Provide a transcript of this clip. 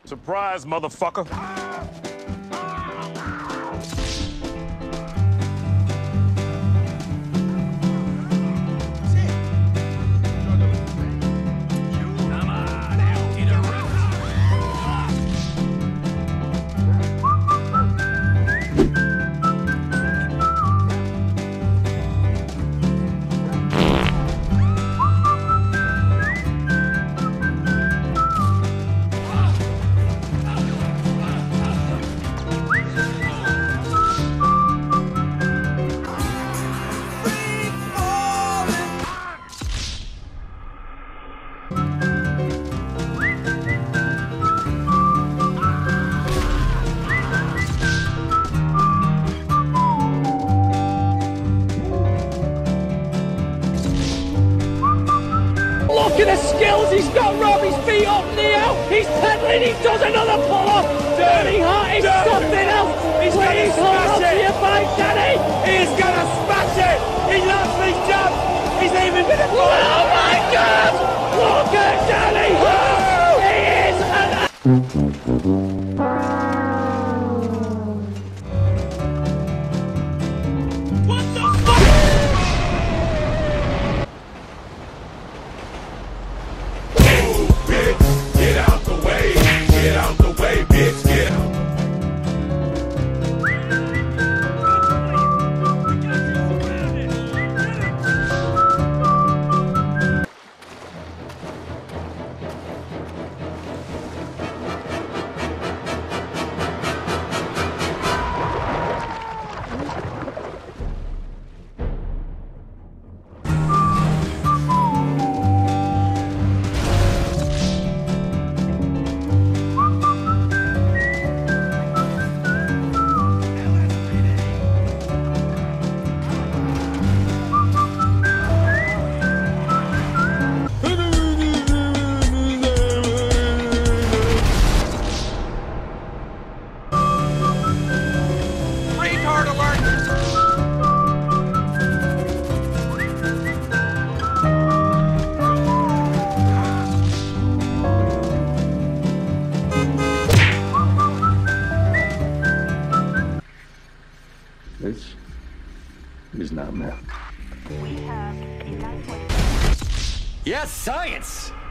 Surprise, motherfucker. Look at the skills he's got, Rob. His feet up now. He's pedaling. He does another pull-up. Dirty Heart is something else. He's Please hold on to your bike, Danny. He's gonna smash it. He loves these jumps. He's even gonna. Oh my God! Look at Danny Hart. He is an. What the fuck? Get out the way. Get out the way, bitch. Get out. This is not math. We have a 9.5. Yes, science!